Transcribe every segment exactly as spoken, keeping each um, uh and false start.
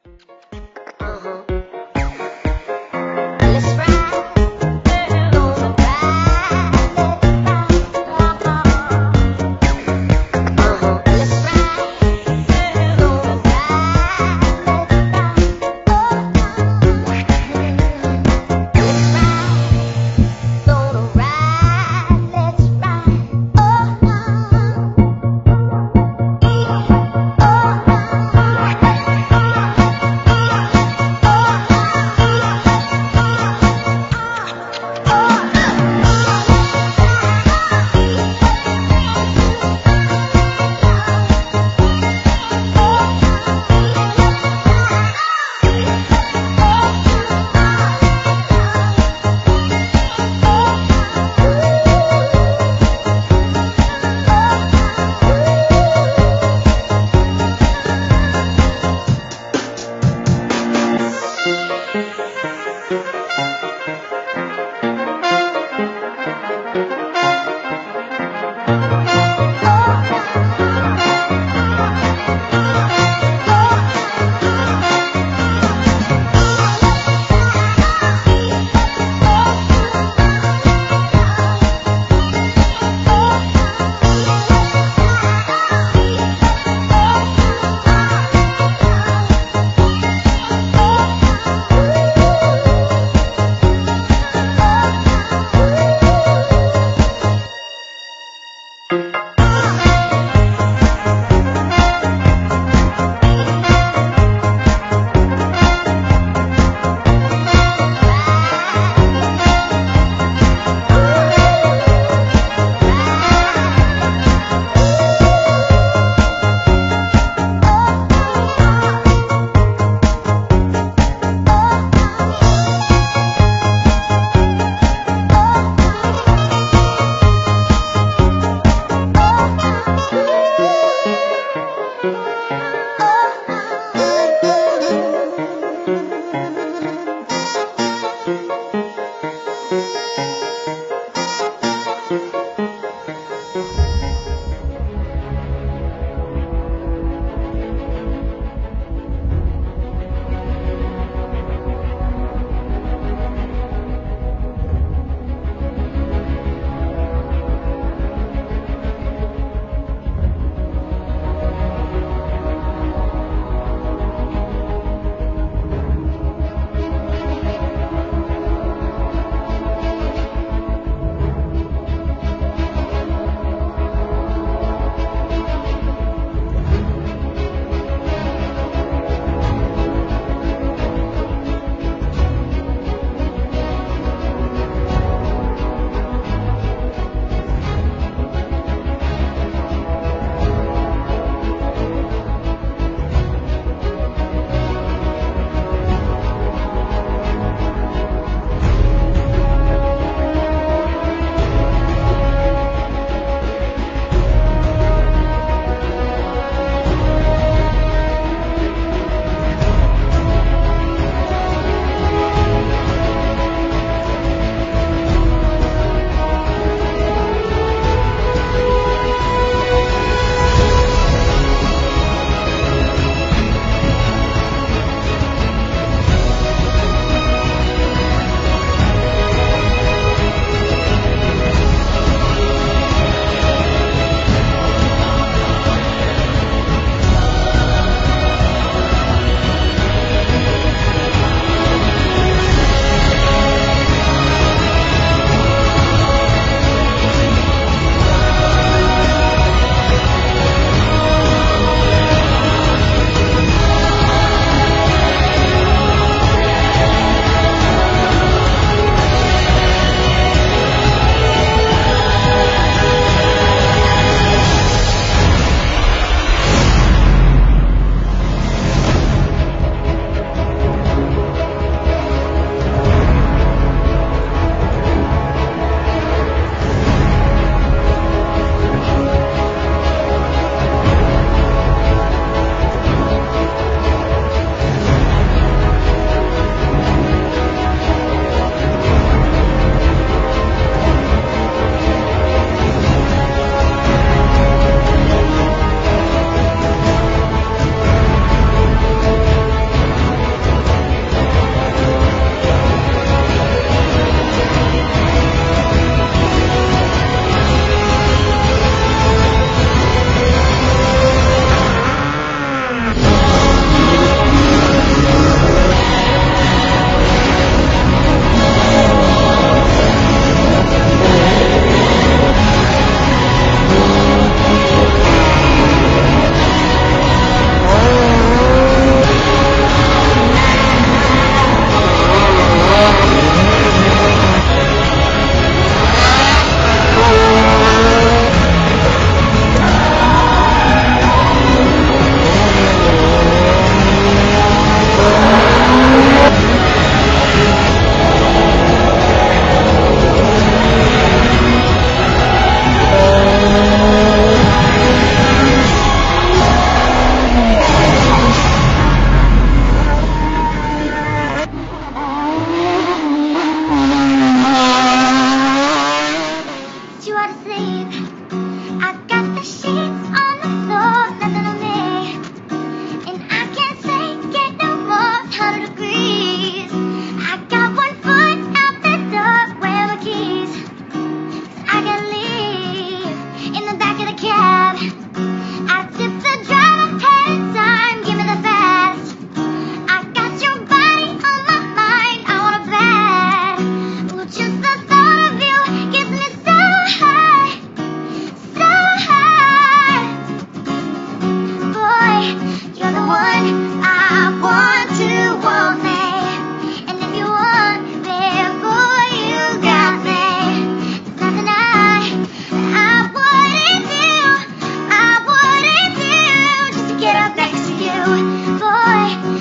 Uh-huh. Let's ride. Gonna ride. Uh-huh. Let's ride. Gonna ride. Let's ride. Gonna ride. Let's ride. Oh,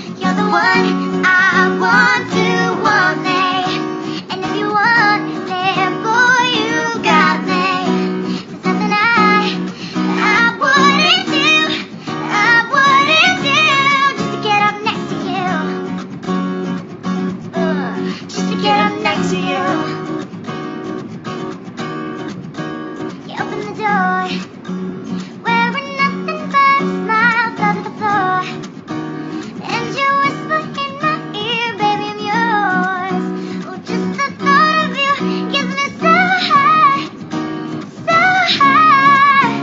you're the one I want to want me. And if you want me, boy, you got me. There's nothing I, I wouldn't do, I wouldn't do just to get up next to you. Uh, just to get up next to you. You open the door, wearing nothing but a smile, fell to the floor. And you whisper in my ear, baby, I'm yours. Oh, just the thought of you gets me so high, so high.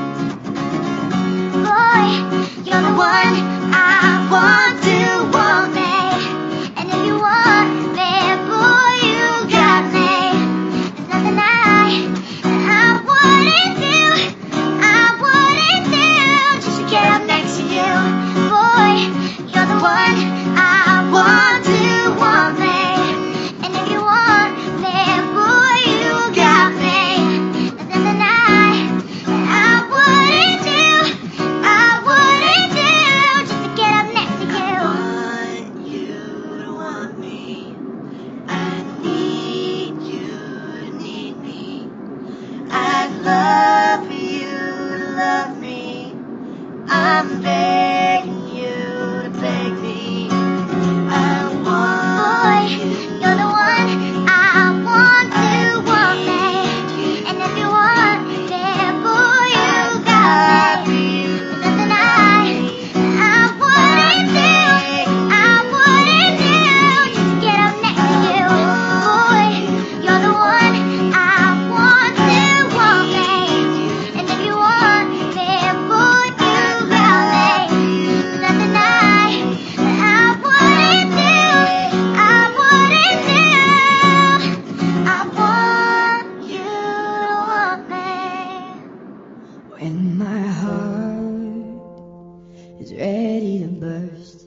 Boy, you're the one I want to want me. And if you want me, boy, you got me. There's nothing I, I wouldn't do, I wouldn't do just to get up next to you. Boy, you're the one I want to want me. And if you want me, boy, you got me. There's nothing I, I wouldn't do, I wouldn't do just to get up next to you. I want you to want me. I need you to need me. I'd love for you to love me. I'm begging you to beg me. I want Boy, you. you're the one I want to want me. And if you want me, boy, you got me. There's nothing I, I wouldn't do, I wouldn't do just to get up next to you. Boy, you're the one I want to want me. And if you want me, boy, you got me. There's nothing I, I wouldn't do, I wouldn't do. I want you to want me. When my heart is ready to burst,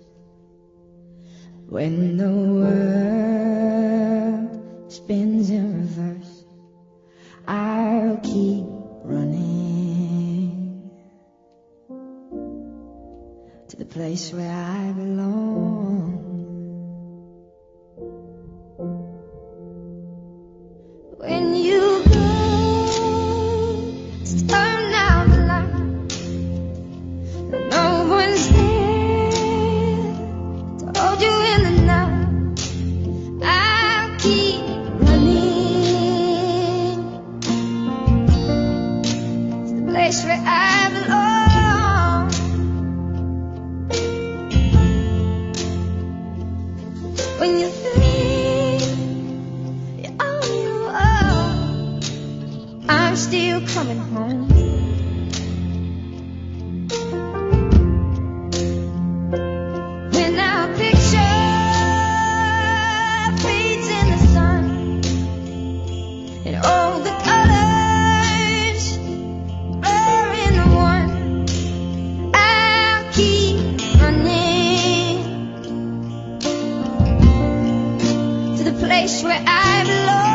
when the world spins in reverse, I'll keep running to the place where I belong. When you go, turn out the light. No one's there to hold you in the night. I'll keep running to the place where I belong. When you think you're on your own, I'm still coming home. When our picture fades in the sun, and all the colors blur into one, I'll keep running to the place where I belong.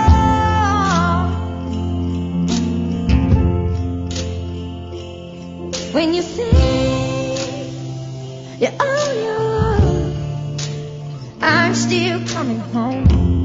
When you think you're on your own, I'm still coming home.